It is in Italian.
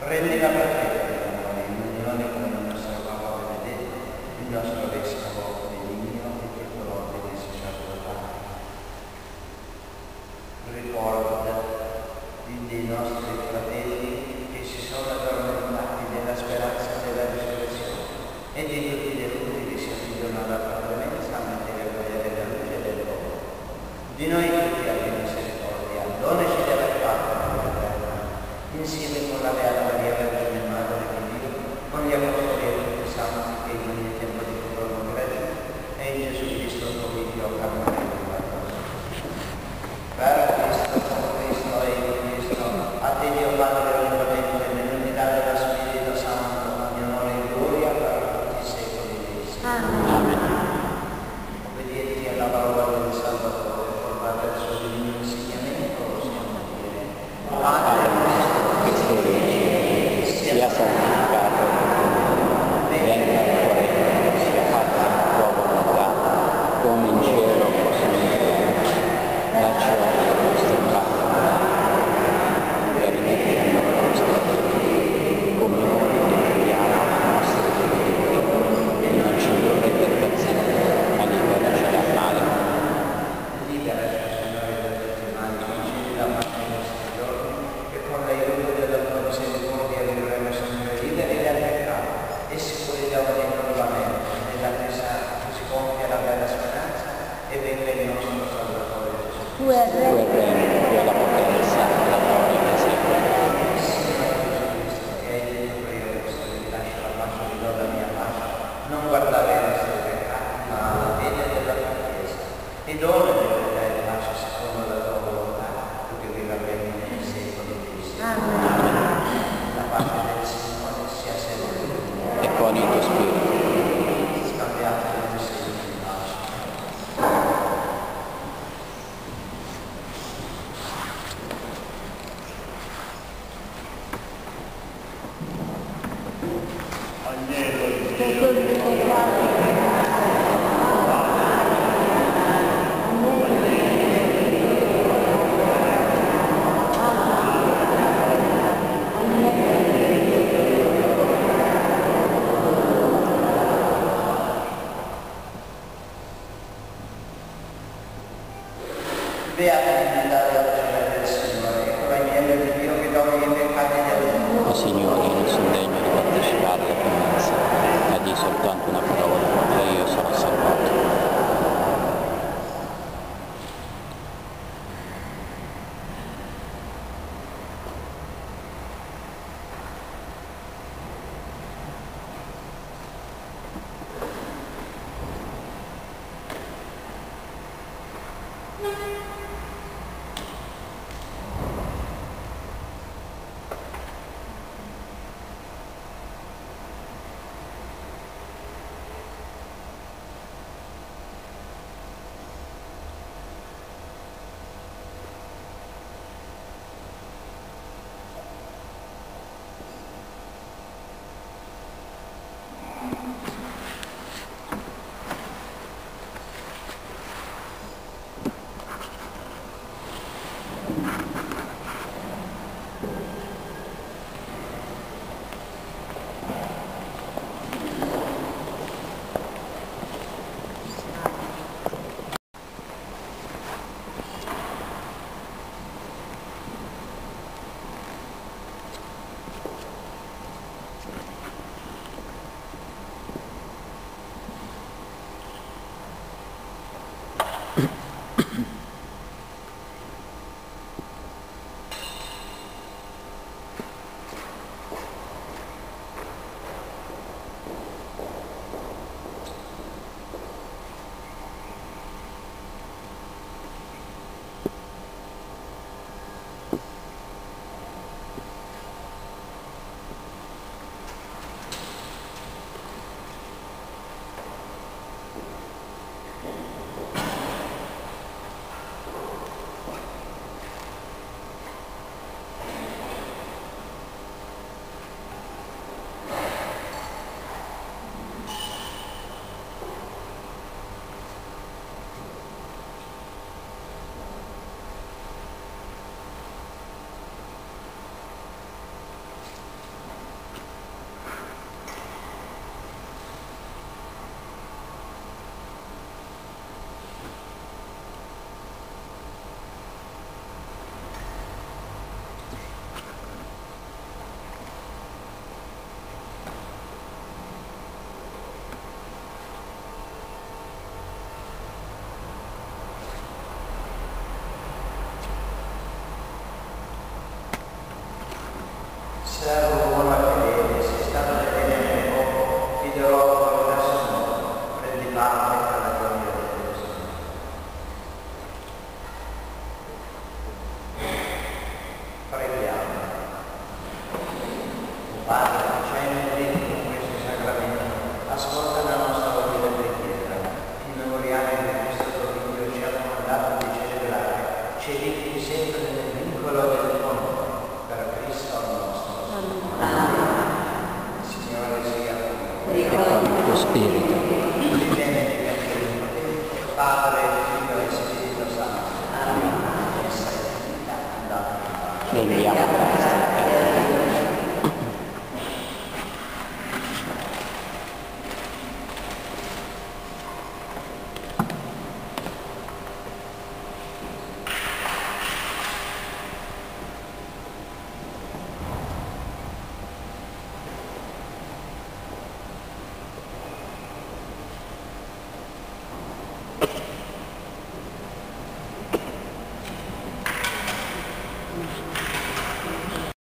Rendi la pratica di amore in unione con il nostro Papa Benedetto, il nostro Vescovo Benigno e tutto l'ordine sacerdotale. Ricorda dei nostri fratelli che si sono addormentati nella speranza della risurrezione e di tutti i defunti che si affidano alla tua clemenza mentre le gioia della luce del mondo. Di noi tutti abbi misericordia, donaci della parte nella terra, insieme con la Beata Maria Vergine Madre di Dio, con gli Apostoli e tutti i santi che in ogni tempo di furono credenti, e in Gesù Cristo tuo Figlio, Cammino e per Cristo, con Cristo e in Cristo, a te Dio Padre onnipotente, nell'unità dello Spirito Santo, ogni onore e gloria per tutti i secoli dei secoli. Amen. Obbedienti alla parola del Salvatore, formata il suo divino insegnamento, possiamo dire: Padre nostro, che sei in cielo, sia santificato il tuo nome, venga il tuo regno, sia fatta la tua volontà, come in cielo così in terra. Dacci oggi il nostro pane quotidiano e rimetti a noi i nostri debiti, come noi rimettiamo ai nostri debitori, e non ci indurre in tentazione, ma liberaci dal male. Liberaci, Signore, da tutti i mali, concedi la pace ai nostri giorni, e con l'aiuto della tua misericordia vivremo sempre liberi dal peccato e sicuri da ogni turbamento, nell'attesa che si compia la bella speranza e venga il nostro Salvatore Gesù. Tu è il Tu è il regno, tu è la potenza, la gloria per sempre. Signore Gesù Cristo, che hai detto io questo, vi lascio la pace, vi do la mia pace, non guardare i nostri peccati, ma alla fede della tua Chiesa, e dona di verità e pace secondo la tua volontà, tu che viva bene nei secoli dei secoli. La pace del Signore sia sempre con voi. E con il tuo spirito. Scambiate le segni di pace. Beata l'unità della gioia del Signore, ecco l'agnello di Dio che toglie i peccati del mondo. O Signore, non sono degno di partecipare alla clemenza, ma di soltanto una parola, e io sarò salvato. servo buono e fedele, sei stato fedele nel poco, ti darò autorità sul mondo, prendi parte alla gloria del tuo Signore. Preghiamo. Padre, che ci hai nutrito con questo sacramento, ascolta la nostra umile preghiera. In memoriale di questo tuo figlio ci ha mandato di celebrare, ci aiuti sempre nel vincolo del tuo amore, per Cristo nostro Signore. Il Signore sia con E con il tuo spirito. tutti i generi che Padre, Figlio e Spirito Santo. Amen. E sei vita, andate in pace. Vediamo.